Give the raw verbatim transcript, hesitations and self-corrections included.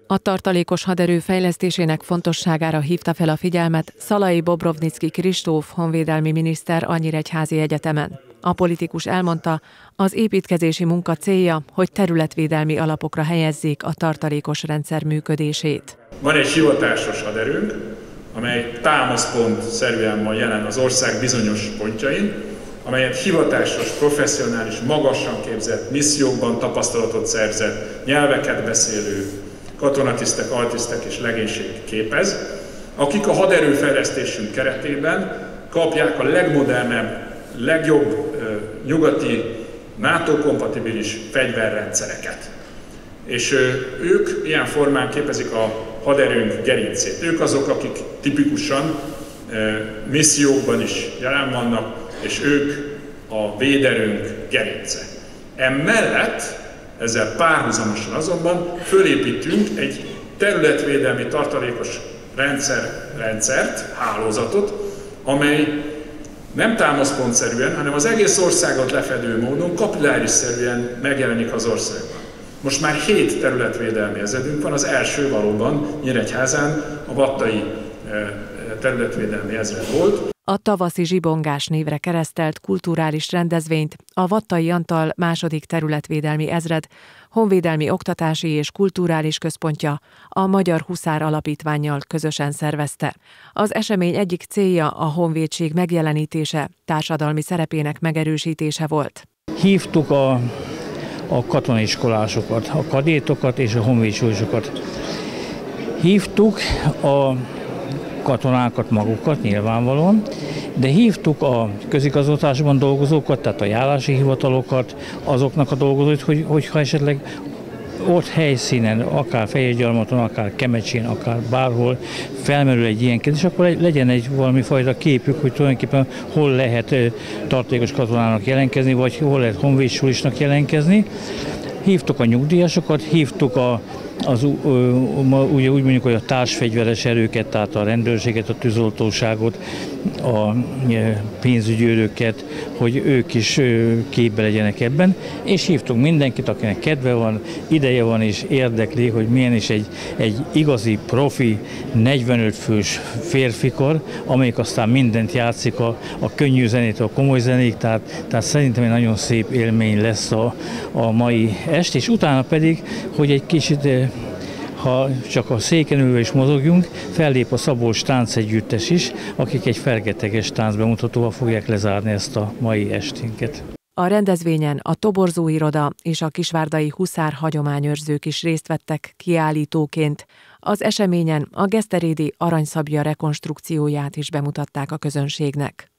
A tartalékos haderő fejlesztésének fontosságára hívta fel a figyelmet Szalai Bobrovnicki Kristóf honvédelmi miniszter a Nyíregyházi Egyetemen. A politikus elmondta, az építkezési munka célja, hogy területvédelmi alapokra helyezzék a tartalékos rendszer működését. Van egy hivatásos haderőnk, amely támaszpontszerűen van jelen az ország bizonyos pontjain, amelyet hivatásos, professzionális, magasan képzett, missziókban tapasztalatot szerzett, nyelveket beszélő katonatisztek, altisztek és legénység képez, akik a haderőfejlesztésünk keretében kapják a legmodernebb, legjobb nyugati, NATO-kompatibilis fegyverrendszereket. És ők ilyen formán képezik a haderőnk gerincét. Ők azok, akik tipikusan missziókban is jelen vannak, és ők a véderőnk gerince. Emellett, ezzel párhuzamosan azonban fölépítünk egy területvédelmi tartalékos rendszer, rendszert, hálózatot, amely nem támaszpontszerűen, hanem az egész országot lefedő módon kapillárisszerűen megjelenik az országban. Most már hét területvédelmi ezredünk van, az első valóban Nyíregyházán a vattai területvédelmi ezred volt. A tavaszi zsibongás névre keresztelt kulturális rendezvényt a Vattai Antal második területvédelmi ezred honvédelmi oktatási és kulturális központja a Magyar Huszár Alapítvánnyal közösen szervezte. Az esemény egyik célja a honvédség megjelenítése, társadalmi szerepének megerősítése volt. Hívtuk a, a katonaiskolásokat, a kadétokat és a honvédsúlyosokat. Hívtuk a katonákat magukat nyilvánvalóan, de hívtuk a közigazgatásban dolgozókat, tehát a járási hivatalokat, azoknak a dolgozóit, hogy, hogyha esetleg ott helyszínen, akár Fehérgyarmaton, akár Kemecsén, akár bárhol felmerül egy ilyen kérdés, akkor legyen egy valami fajta képük, hogy tulajdonképpen hol lehet tartalékos katonának jelentkezni, vagy hol lehet honvédsulisnak jelentkezni. Hívtuk a nyugdíjasokat, hívtuk a Az, ugye úgy mondjuk, hogy a társfegyveres erőket, tehát a rendőrséget, a tűzoltóságot, a pénzügyőröket, hogy ők is képbe legyenek ebben, és hívtunk mindenkit, akinek kedve van, ideje van és érdekli, hogy milyen is egy, egy igazi profi negyvenöt fős férfikar, amelyik aztán mindent játszik, a, a könnyű zenét, a komoly zenék, tehát, tehát szerintem egy nagyon szép élmény lesz a, a mai est, és utána pedig, hogy egy kicsit ha csak a széken ülve is mozogjunk, fellép a Szabolcs táncegyüttes is, akik egy fergeteges táncbemutatóval fogják lezárni ezt a mai esténket. A rendezvényen a toborzóiroda és a kisvárdai huszár hagyományőrzők is részt vettek kiállítóként. Az eseményen a geszterédi aranyszabja rekonstrukcióját is bemutatták a közönségnek.